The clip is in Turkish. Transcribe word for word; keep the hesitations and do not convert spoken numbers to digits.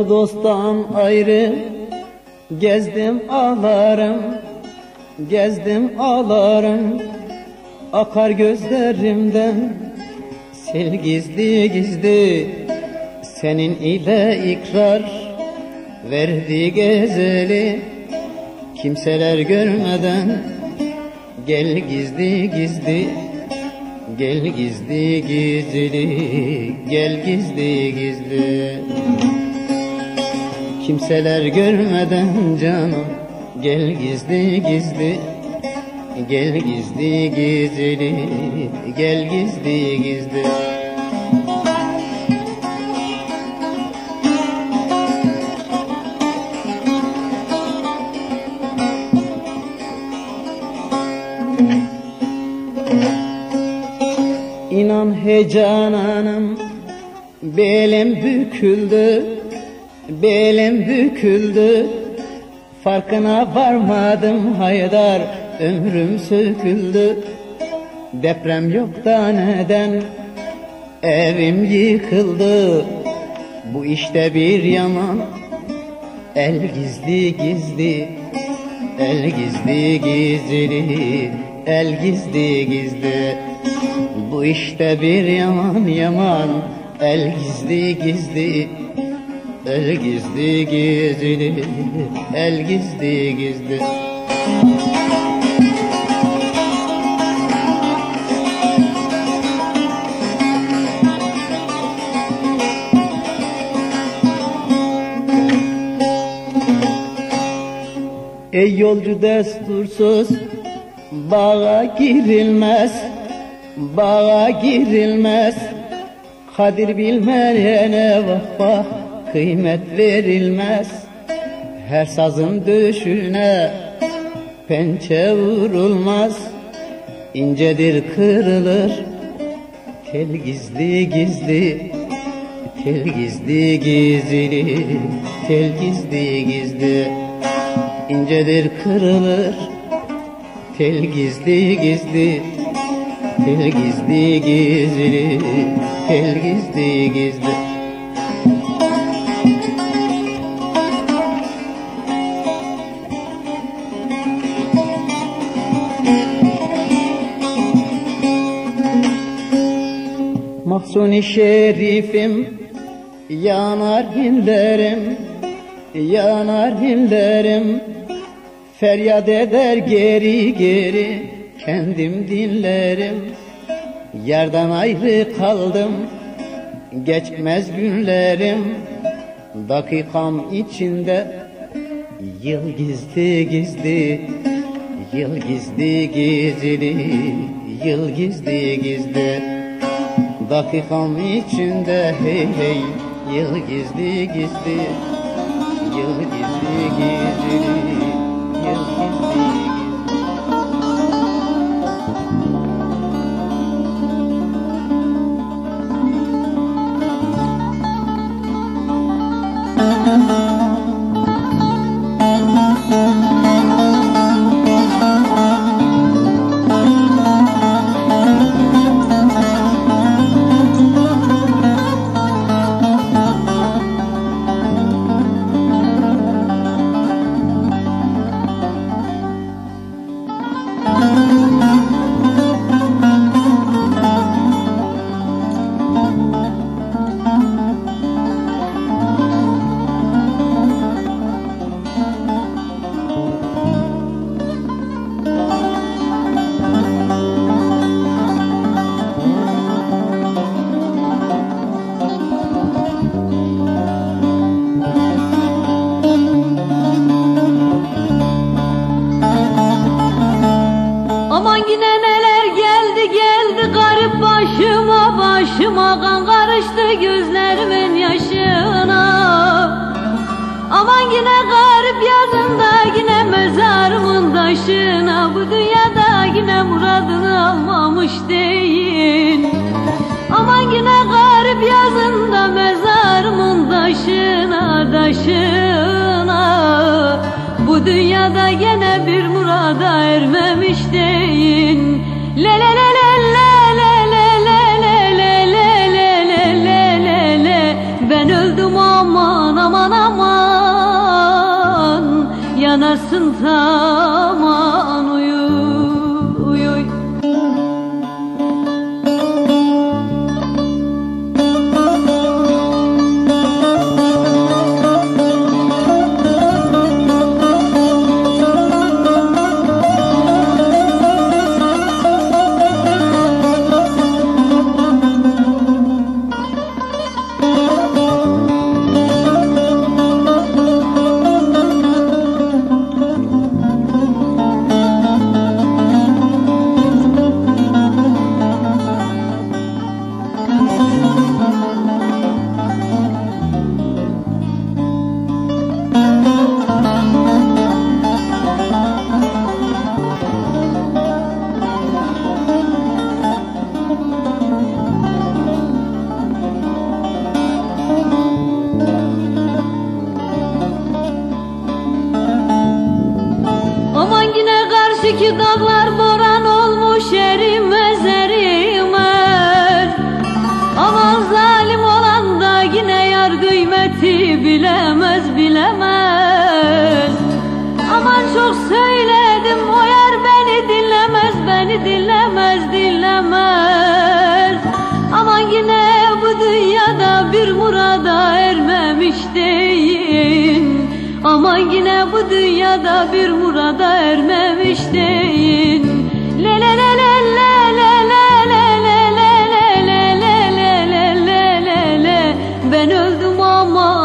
Dostu dosttan ayrı gezdim ağlarım, gezdim ağlarım. Akar gözlerimden sel gizli gizli, senin ile ikrar verdi gezeli. Kimseler görmeden gel gizli gizli, gel gizli gizli, gel gizli gizli. Kimseler görmeden canım gel gizli gizli, gel gizli gizli, gel gizli gizli. İnan heyecanım, belim büküldü, belim büküldü. Farkına varmadım haydar, ömrüm söküldü. Deprem yok da neden evim yıkıldı? Bu işte bir yaman, el gizli gizli, el gizli gizli, el gizli gizli. Bu işte bir yaman yaman, el gizli gizli, el gizli gizli, el gizli gizli. Ey yolcu destursuz, bağa girilmez, bağa girilmez. Kadir bilmeyene vah vah, kıymet verilmez. Her sazın döşüne pençe vurulmaz. İncedir kırılır tel gizli gizli, tel gizli gizli, tel gizli gizli. İncedir kırılır tel gizli gizli, tel gizli gizli, tel gizli gizli. Mahzun-i şerifim, yanar hinlerim, yanar hinlerim. Feryat eder geri geri, kendim dinlerim. Yerden ayrı kaldım, geçmez günlerim. Dakikam içinde yıl gizli gizli, yıl gizli gizli, yıl gizli gizli. Dakikam içinde hey hey, yıl gizli gizli, yıl gizli gizli, yıl gizli gizli. Başıma kan karıştı gözlerimin yaşına. Aman yine garip yazında, yine mezarımın taşına. Bu dünyada yine muradını almamış değil. Aman yine garip yazında, mezarımın taşına, taşına. Bu dünyada gene bir murada ermemiş değil. Le le le le le le le le le le le le le le. Ben öldüm aman aman aman. yanasın taman uy uy uy. Ki dağlar boran olmuş erimez erimez. Aman zalim olan da yine yar kıymeti bilemez bilemez. Aman çok söyledim o yar beni dinlemez beni dinlemez dinlemez. Aman yine bu dünyada bir murada ermemiş değil. Aman yine bu dünyada bir murada ermemiş değil. Le le le le le le le le le le le le le le le le. Ben öldüm ama